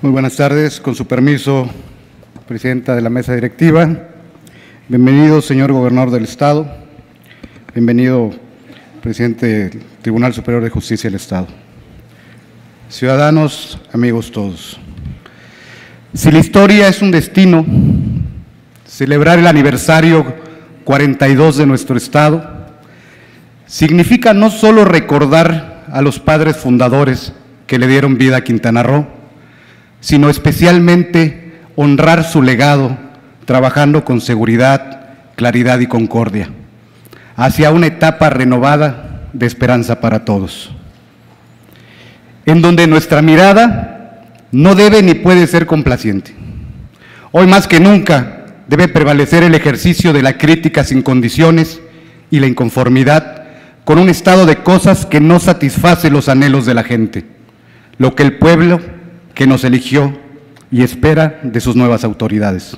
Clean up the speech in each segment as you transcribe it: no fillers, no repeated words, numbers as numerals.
Muy buenas tardes. Con su permiso, presidenta de la mesa directiva. Bienvenido, señor gobernador del Estado. Bienvenido, presidente del Tribunal Superior de Justicia del Estado. Ciudadanos, amigos todos. Si la historia es un destino, celebrar el aniversario 42 de nuestro Estado significa no solo recordar a los padres fundadores que le dieron vida a Quintana Roo, sino especialmente honrar su legado, trabajando con seguridad, claridad y concordia, hacia una etapa renovada de esperanza para todos, en donde nuestra mirada no debe ni puede ser complaciente. Hoy más que nunca debe prevalecer el ejercicio de la crítica sin condiciones y la inconformidad con un estado de cosas que no satisface los anhelos de la gente, lo que el pueblo que nos eligió y espera de sus nuevas autoridades.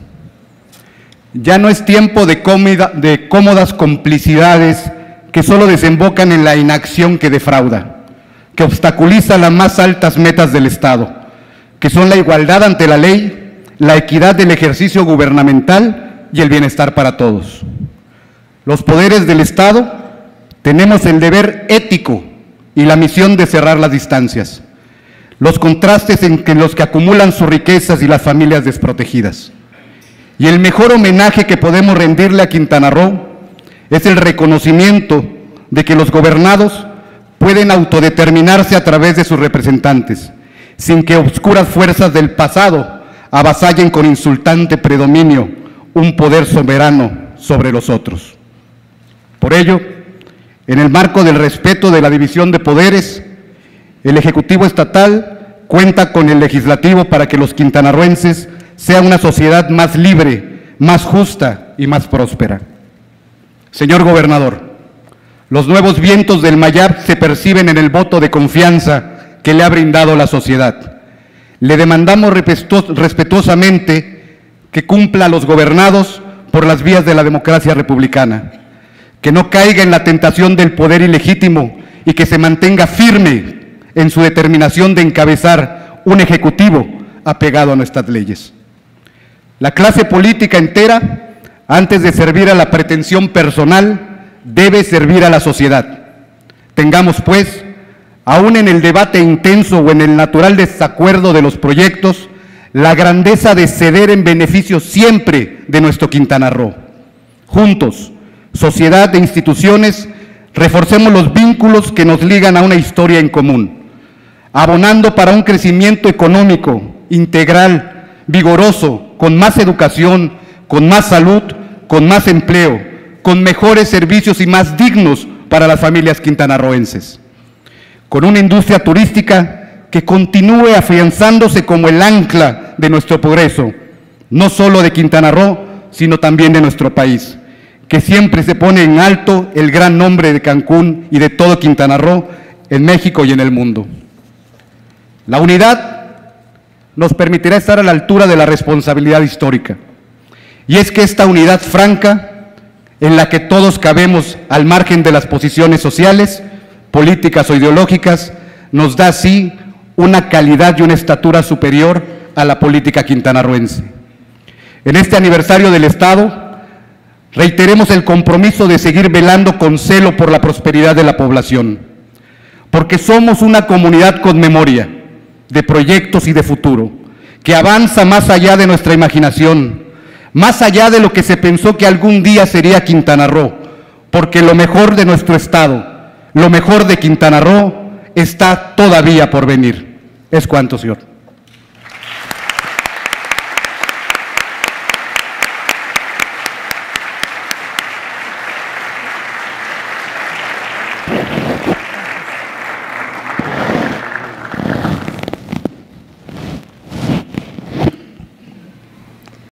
Ya no es tiempo de cómodas complicidades que solo desembocan en la inacción que defrauda, que obstaculiza las más altas metas del Estado, que son la igualdad ante la ley, la equidad del ejercicio gubernamental y el bienestar para todos. Los poderes del Estado tenemos el deber ético y la misión de cerrar las distancias, los contrastes entre los que acumulan sus riquezas y las familias desprotegidas. Y el mejor homenaje que podemos rendirle a Quintana Roo es el reconocimiento de que los gobernados pueden autodeterminarse a través de sus representantes, sin que obscuras fuerzas del pasado avasallen con insultante predominio un poder soberano sobre los otros. Por ello, en el marco del respeto de la división de poderes, el Ejecutivo Estatal cuenta con el Legislativo para que los quintanarroenses sean una sociedad más libre, más justa y más próspera. Señor gobernador, los nuevos vientos del Mayab se perciben en el voto de confianza que le ha brindado la sociedad. Le demandamos respetuosamente que cumpla a los gobernados por las vías de la democracia republicana, que no caiga en la tentación del poder ilegítimo y que se mantenga firme en su determinación de encabezar un ejecutivo apegado a nuestras leyes. La clase política entera, antes de servir a la pretensión personal, debe servir a la sociedad. Tengamos, pues, aún en el debate intenso o en el natural desacuerdo de los proyectos, la grandeza de ceder en beneficio siempre de nuestro Quintana Roo. Juntos, sociedad e instituciones, reforcemos los vínculos que nos ligan a una historia en común, abonando para un crecimiento económico, integral, vigoroso, con más educación, con más salud, con más empleo, con mejores servicios y más dignos para las familias quintanarroenses, con una industria turística que continúe afianzándose como el ancla de nuestro progreso, no solo de Quintana Roo, sino también de nuestro país, que siempre se pone en alto el gran nombre de Cancún y de todo Quintana Roo en México y en el mundo. La unidad nos permitirá estar a la altura de la responsabilidad histórica, y es que esta unidad franca, en la que todos cabemos al margen de las posiciones sociales, políticas o ideológicas, nos da así una calidad y una estatura superior a la política quintanarroense. En este aniversario del Estado, reiteremos el compromiso de seguir velando con celo por la prosperidad de la población, porque somos una comunidad con memoria, de proyectos y de futuro, que avanza más allá de nuestra imaginación, más allá de lo que se pensó que algún día sería Quintana Roo, porque lo mejor de nuestro Estado, lo mejor de Quintana Roo está todavía por venir. Es cuanto, señor.